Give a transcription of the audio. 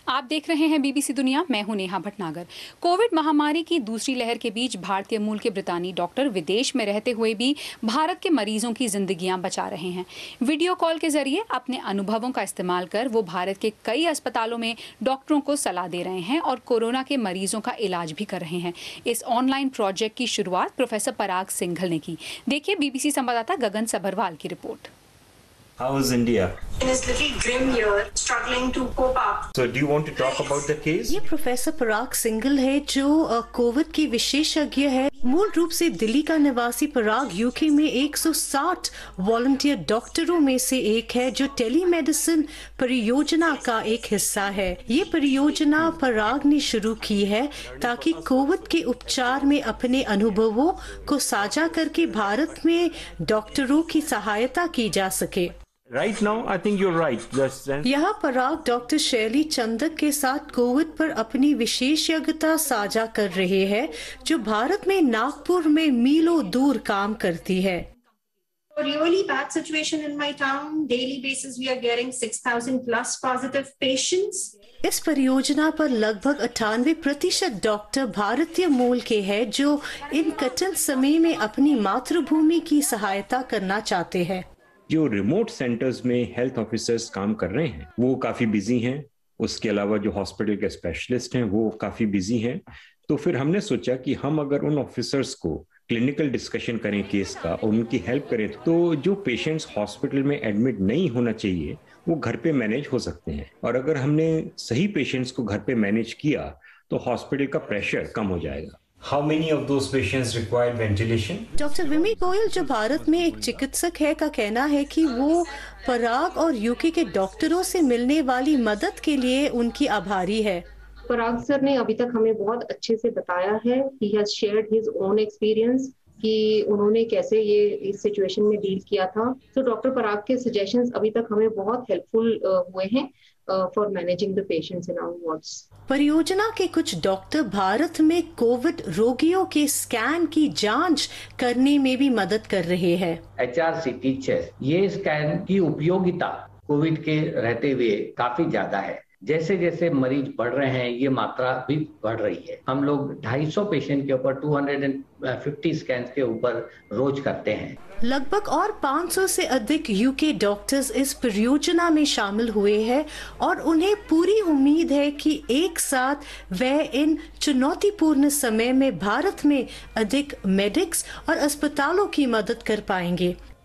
आप देख रहे हैं बीबीसी दुनिया। मैं हूं नेहा भटनागर। कोविड महामारी की दूसरी लहर के बीच भारतीय मूल के ब्रितानी डॉक्टर विदेश में रहते हुए भी भारत के मरीजों की जिंदगियां बचा रहे हैं। वीडियो कॉल के जरिए अपने अनुभवों का इस्तेमाल कर वो भारत के कई अस्पतालों में डॉक्टरों को सलाह दे रहे हैं और कोरोना के मरीजों का इलाज भी कर रहे हैं। इस ऑनलाइन प्रोजेक्ट की शुरुआत प्रोफेसर पराग सिंघल ने की। देखिए बीबीसी संवाददाता गगन सबरवाल की report. How is India? In his little grim year, struggling to cope up. So do you want to talk about the case? ये प्रोफेसर पराग सिंघल है जो कोविड के विशेषज्ञ है। मूल रूप से दिल्ली का निवासी पराग यूके में 160 वॉलंटियर डॉक्टरों में से एक है जो टेलीमेडिसिन परियोजना का एक हिस्सा है। ये परियोजना पराग ने शुरू की है ताकि कोविड के उपचार में अपने अनुभवों को साझा करके भारत में डॉक्टरों की सहायता की जा सके। Right now, I think you're right. यहाँ पराग डॉक्टर शैली चंदक के साथ कोविड पर अपनी विशेषज्ञता साझा कर रहे हैं, जो भारत में नागपुर में मीलों दूर काम करती है। A really bad situation in my town. Daily basis, we are getting 6,000 plus positive patients. इस परियोजना पर लगभग 98% डॉक्टर भारतीय मूल के हैं जो इन कठिन समय में अपनी मातृभूमि की सहायता करना चाहते हैं। जो रिमोट सेंटर्स में हेल्थ ऑफिसर्स काम कर रहे हैं वो काफी बिजी हैं। उसके अलावा जो हॉस्पिटल के स्पेशलिस्ट हैं वो काफी बिजी हैं। तो फिर हमने सोचा कि हम अगर उन ऑफिसर्स को क्लिनिकल डिस्कशन करें केस का और उनकी हेल्प करें तो जो पेशेंट्स हॉस्पिटल में एडमिट नहीं होना चाहिए वो घर पे मैनेज हो सकते हैं। और अगर हमने सही पेशेंट्स को घर पे मैनेज किया तो हॉस्पिटल का प्रेशर कम हो जाएगा। How many of those patients require ventilation? Doctor Vimi Goyal जो भारत में एक चिकित्सक है का कहना है कि वो पराग और यूके के डॉक्टरों से मिलने वाली मदद के लिए उनकी आभारी है। पराग सर ने अभी तक हमें बहुत अच्छे से बताया है। He has shared his own experience कि उन्होंने कैसे ये इस सिचुएशन में डील किया था। तो डॉक्टर पराग के सजेशंस अभी तक हमें बहुत हेल्पफुल हुए हैं for managing the patients in our wards. परियोजना के कुछ डॉक्टर भारत में कोविड रोगियों के स्कैन की जांच करने में भी मदद कर रहे हैं। HRCT ये स्कैन की उपयोगिता कोविड के रहते हुए काफी ज्यादा है। जैसे जैसे मरीज बढ़ रहे हैं ये मात्रा भी बढ़ रही है। हम लोग 250 पेशेंट के ऊपर 250 स्कैन के ऊपर रोज करते हैं। लगभग और 500 से अधिक यूके डॉक्टर्स इस परियोजना में शामिल हुए हैं और उन्हें पूरी उम्मीद है कि एक साथ वह इन चुनौतीपूर्ण समय में भारत में अधिक मेडिक्स और अस्पतालों की मदद कर पाएंगे।